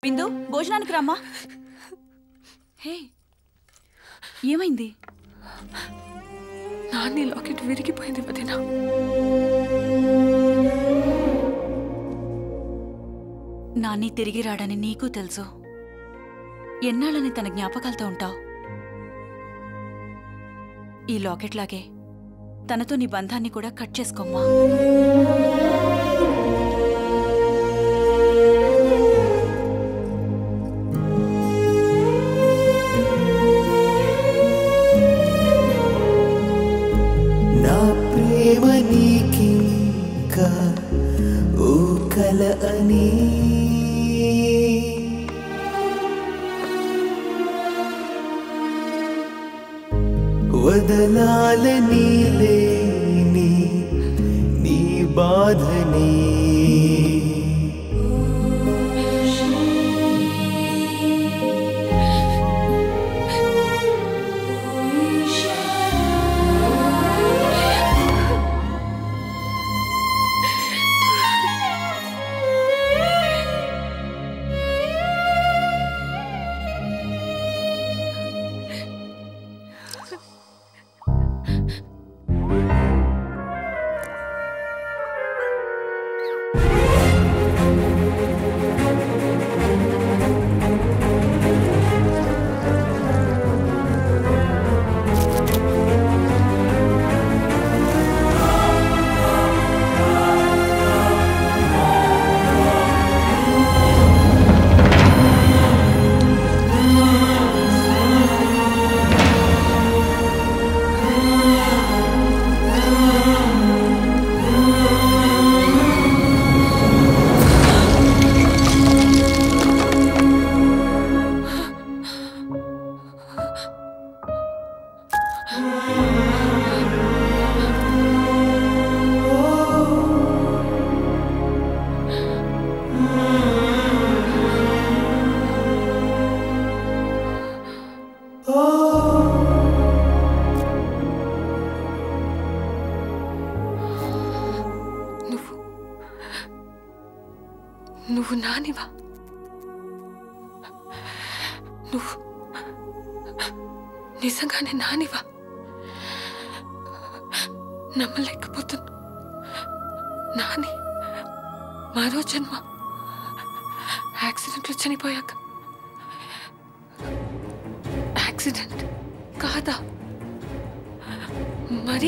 బిందు భోజనానికి రామ్మా. హే ఏమైంది? నాని లాకెట్ విరిగిపోయింది వదినా. నాని తిరిగి రాడని నీకు తెలుసు. ఎన్నాళ్ళని తన జ్ఞాపకాలతో ఉంటావు. ఈ లాకెట్ లాగే తనతో నీ బంధాన్ని కూడా కట్ చేసుకోమ్మా. నా ప్రేమ నీకింకా ఓ కల అని వదలాలని లేని నీ బాధని నువ్వు నానివా? నువ్వు నిజంగానే నానివా? నమ్మలేకపోతున్నా. నాని మరో జన్మ యాక్సిడెంట్లో చనిపోయాక. యాక్సిడెంట్ కాదా? మరి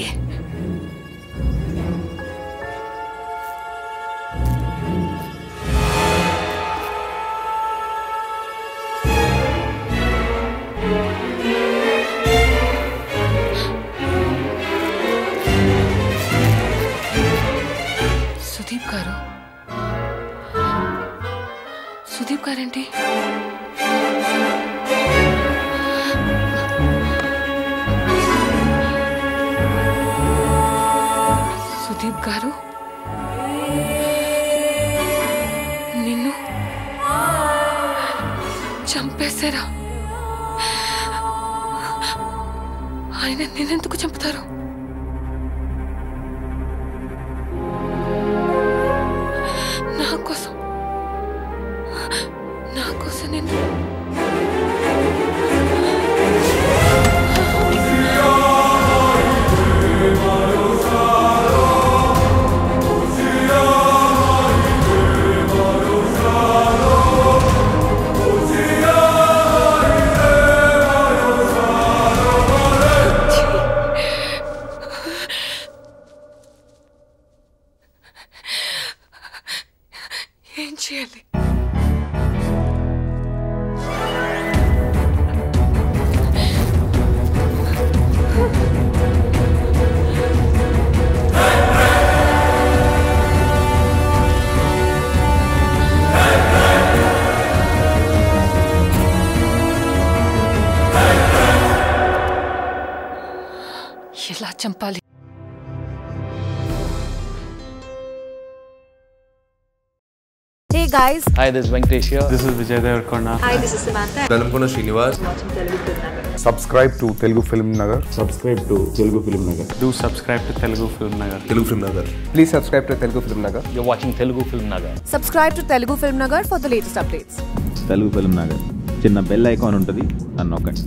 సుదీప్ గారేంటి? సుదీప్ గారు నిన్ను చంపేశారా? ఆయన నిన్నెందుకు చంపుతారు? నా కోసం నేను ఏం చేయాలి? ఎలా చంపాలి? Hey guys. Hi, this is Venkatesh here. This is Vijay Devarkonda. Hi, this is Samantha. Velamkona Srinivas. Watching Telugu FilmNagar. Subscribe to Telugu FilmNagar. Subscribe to Telugu FilmNagar. Do subscribe to Telugu FilmNagar. Telugu FilmNagar. Please subscribe to Telugu FilmNagar. You're watching Telugu FilmNagar. Subscribe to Telugu FilmNagar for the latest updates. Telugu Film Nagar చిన్న bell icon ఉంటుంది, నన్ను నొక్కండి.